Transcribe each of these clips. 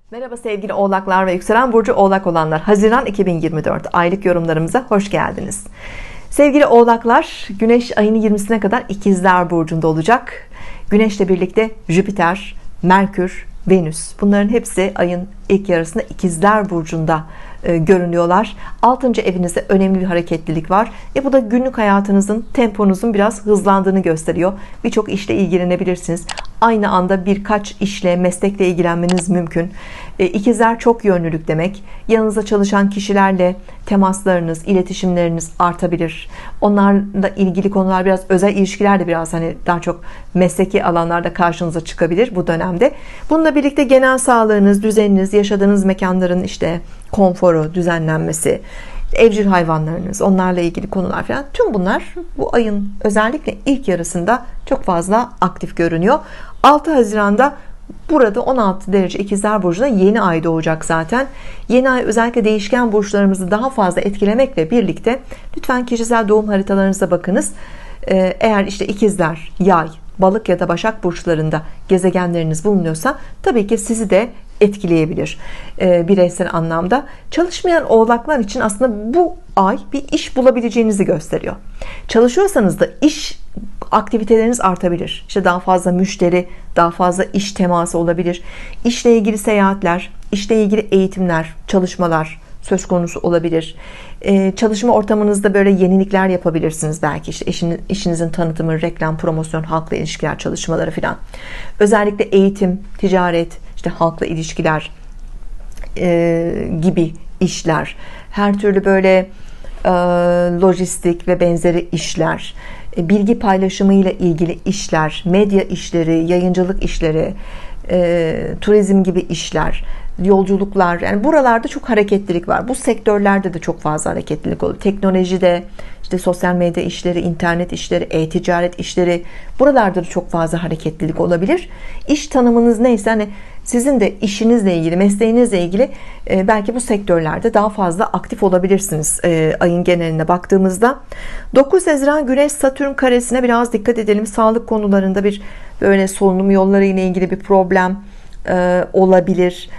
Merhaba sevgili oğlaklar ve yükselen burcu oğlak olanlar, Haziran 2024 aylık yorumlarımıza hoş geldiniz. Sevgili oğlaklar, Güneş ayın 20'sine kadar İkizler burcunda olacak. Güneşle birlikte Jüpiter, Merkür, Venüs, bunların hepsi ayın ilk yarısında İkizler burcunda görünüyorlar. 6. evinizde önemli bir hareketlilik var. Bu da günlük hayatınızın, temponuzun biraz hızlandığını gösteriyor. Birçok işle ilgilenebilirsiniz. Aynı anda birkaç işle, meslekle ilgilenmeniz mümkün. İkizler çok yönlülük demek. Yanınızda çalışan kişilerle temaslarınız, iletişimleriniz artabilir. Onlarla ilgili konular, biraz özel ilişkiler de biraz daha çok mesleki alanlarda karşınıza çıkabilir bu dönemde. Bununla birlikte genel sağlığınız, düzeniniz, yaşadığınız mekanların konforu, düzenlenmesi, evcil hayvanlarınız, onlarla ilgili konular falan, tüm bunlar bu ayın özellikle ilk yarısında çok fazla aktif görünüyor. 6 Haziran'da burada 16 derece İkizler burcuna yeni ay doğacak zaten. Yeni ay özellikle değişken burçlarımızı daha fazla etkilemekle birlikte lütfen kişisel doğum haritalarınıza bakınız. Eğer İkizler, Yay, Balık ya da Başak burçlarında gezegenleriniz bulunuyorsa tabii ki sizi de etkileyebilir bireysel anlamda. Çalışmayan oğlaklar için aslında bu ay bir iş bulabileceğinizi gösteriyor. Çalışıyorsanız da iş aktiviteleriniz artabilir. Daha fazla müşteri, daha fazla iş teması olabilir. İşle ilgili seyahatler, işle ilgili eğitimler, çalışmalar söz konusu olabilir. Çalışma ortamınızda böyle yenilikler yapabilirsiniz. Belki işinizin tanıtımı, reklam, promosyon, halkla ilişkiler çalışmaları filan. Özellikle eğitim, ticaret, halkla ilişkiler gibi işler, her türlü böyle lojistik ve benzeri işler, bilgi paylaşımı ile ilgili işler, medya işleri, yayıncılık işleri, turizm gibi işler, yolculuklar, yani buralarda çok hareketlilik var. Bu sektörlerde de çok fazla hareketlilik oluyor. Teknolojide, sosyal medya işleri, internet işleri, e-ticaret işleri, buralarda da çok fazla hareketlilik olabilir. İş tanımınız neyse, sizin de işinizle ilgili, mesleğinizle ilgili belki bu sektörlerde daha fazla aktif olabilirsiniz ayın geneline baktığımızda. 9 Haziran Güneş Satürn karesine biraz dikkat edelim. Sağlık konularında bir böyle solunum yolları ile ilgili bir problem olabilir.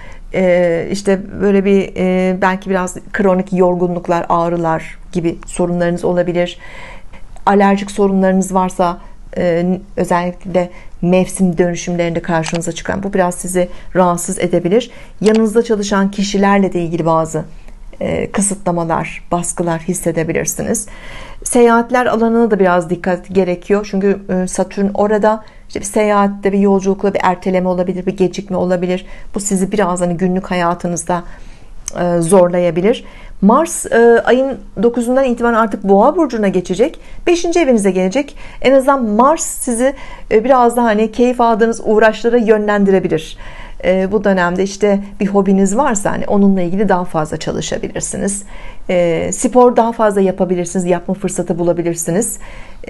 Böyle bir belki biraz kronik yorgunluklar, ağrılar gibi sorunlarınız olabilir. Alerjik sorunlarınız varsa özellikle mevsim dönüşümlerinde karşınıza çıkan, bu biraz sizi rahatsız edebilir. Yanınızda çalışan kişilerle de ilgili bazı kısıtlamalar, baskılar hissedebilirsiniz. Seyahatler alanına da biraz dikkat gerekiyor. Çünkü Satürn orada, bir seyahatte, bir yolculukla bir erteleme olabilir, bir gecikme olabilir. Bu sizi biraz günlük hayatınızda zorlayabilir. Mars ayın 9'undan itibaren artık Boğa burcuna geçecek. 5. evinize gelecek. En azından Mars sizi biraz daha keyif aldığınız uğraşlara yönlendirebilir. Bu dönemde bir hobiniz varsa onunla ilgili daha fazla çalışabilirsiniz. Spor daha fazla yapabilirsiniz, yapma fırsatı bulabilirsiniz.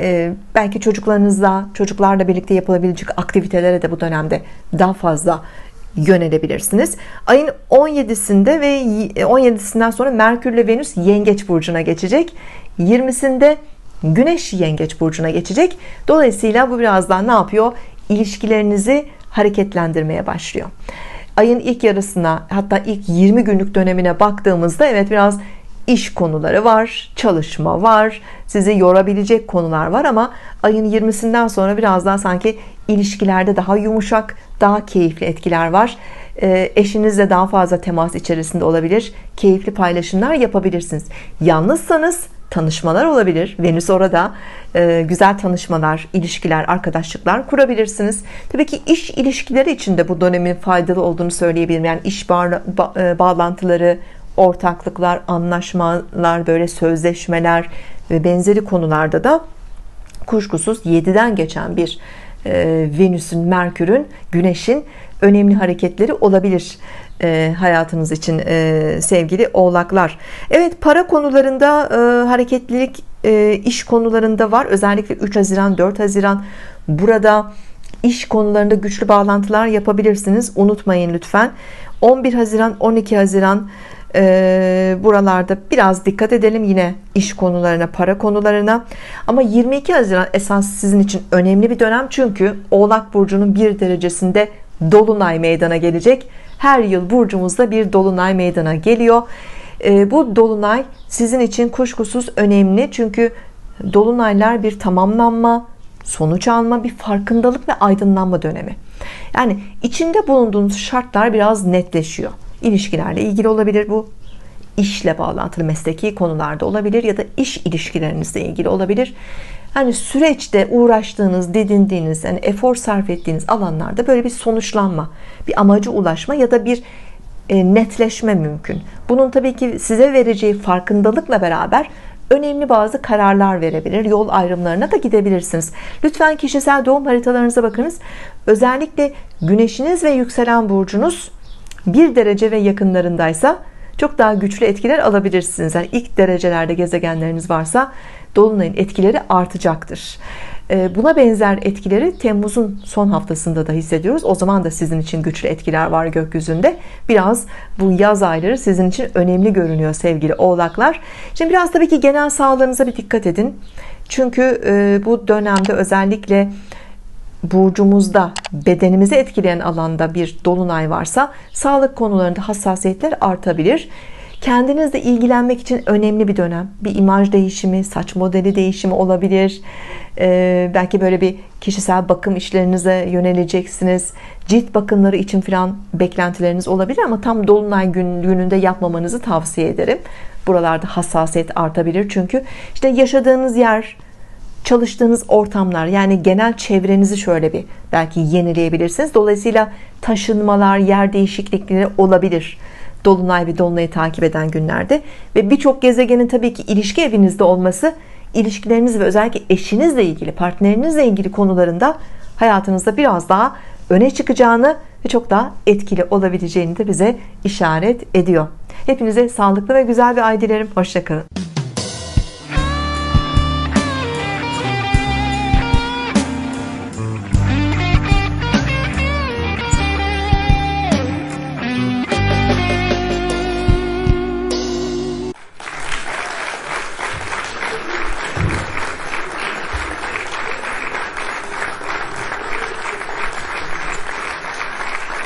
Belki çocuklarla birlikte yapılabilecek aktivitelere de bu dönemde daha fazla yönelebilirsiniz. Ayın 17'sinde ve 17'sinden sonra Merkür ile Venüs Yengeç burcuna geçecek. 20'sinde Güneş Yengeç burcuna geçecek. Dolayısıyla bu birazdan ne yapıyor? İlişkilerinizi hareketlendirmeye başlıyor. Ayın ilk yarısına, hatta ilk 20 günlük dönemine baktığımızda evet, biraz iş konuları var, çalışma var, sizi yorabilecek konular var, ama ayın 20'sinden sonra biraz daha sanki ilişkilerde daha yumuşak, daha keyifli etkiler var. Eşinizle daha fazla temas içerisinde olabilir, keyifli paylaşımlar yapabilirsiniz. Yalnızsanız tanışmalar olabilir. Venüs orada, güzel tanışmalar, ilişkiler, arkadaşlıklar kurabilirsiniz. Tabii ki iş ilişkileri için de bu dönemin faydalı olduğunu söyleyebilirim. Yani iş bağlantıları, ortaklıklar, anlaşmalar, böyle sözleşmeler ve benzeri konularda da kuşkusuz 7'den geçen bir Venüs'ün, Merkür'ün, Güneş'in önemli hareketleri olabilir hayatınız için sevgili oğlaklar. Evet, para konularında hareketlilik, iş konularında var. Özellikle 3 Haziran 4 Haziran burada iş konularında güçlü bağlantılar yapabilirsiniz. Unutmayın lütfen. 11 Haziran 12 Haziran buralarda biraz dikkat edelim yine iş konularına, para konularına. Ama 22 Haziran esas sizin için önemli bir dönem, çünkü Oğlak burcunun 1 derecesinde dolunay meydana gelecek. her yıl burcumuzda bir dolunay meydana geliyor. Bu dolunay sizin için kuşkusuz önemli, çünkü dolunaylar bir tamamlanma, sonuç alma, bir farkındalık ve aydınlanma dönemi. Yani içinde bulunduğunuz şartlar biraz netleşiyor. İlişkilerle ilgili olabilir bu, işle bağlantılı mesleki konularda olabilir ya da iş ilişkilerinizle ilgili olabilir. Hani süreçte uğraştığınız, didindiğiniz, yani efor sarf ettiğiniz alanlarda böyle bir sonuçlanma, bir amaca ulaşma ya da bir netleşme mümkün. Bunun tabii ki size vereceği farkındalıkla beraber önemli bazı kararlar verebilir, yol ayrımlarına da gidebilirsiniz. Lütfen kişisel doğum haritalarınıza bakınız. Özellikle güneşiniz ve yükselen burcunuz 1 derece ve yakınlarındaysa çok daha güçlü etkiler alabilirsiniz. Yani ilk derecelerde gezegenleriniz varsa dolunayın etkileri artacaktır. Buna benzer etkileri Temmuz'un son haftasında da hissediyoruz. O zaman da sizin için güçlü etkiler var gökyüzünde. Biraz bu yaz ayları sizin için önemli görünüyor sevgili oğlaklar. Şimdi biraz tabii ki genel sağlığınıza bir dikkat edin. Çünkü bu dönemde özellikle burcumuzda bedenimizi etkileyen alanda bir dolunay varsa sağlık konularında hassasiyetler artabilir. Kendinizle ilgilenmek için önemli bir dönem. Bir imaj değişimi, saç modeli değişimi olabilir. Belki böyle bir kişisel bakım işlerinize yöneleceksiniz. Cilt bakımları için falan beklentileriniz olabilir ama tam dolunay gününde yapmamanızı tavsiye ederim. Buralarda hassasiyet artabilir, çünkü işte yaşadığınız yer, çalıştığınız ortamlar, yani genel çevrenizi şöyle bir belki yenileyebilirsiniz. Dolayısıyla taşınmalar, yer değişiklikleri olabilir dolunay ve dolunayı takip eden günlerde. Ve birçok gezegenin tabii ki ilişki evinizde olması, ilişkileriniz ve özellikle eşinizle ilgili, partnerinizle ilgili konularında hayatınızda biraz daha öne çıkacağını ve çok daha etkili olabileceğini de bize işaret ediyor. Hepinize sağlıklı ve güzel bir ay dilerim. Hoşça kalın.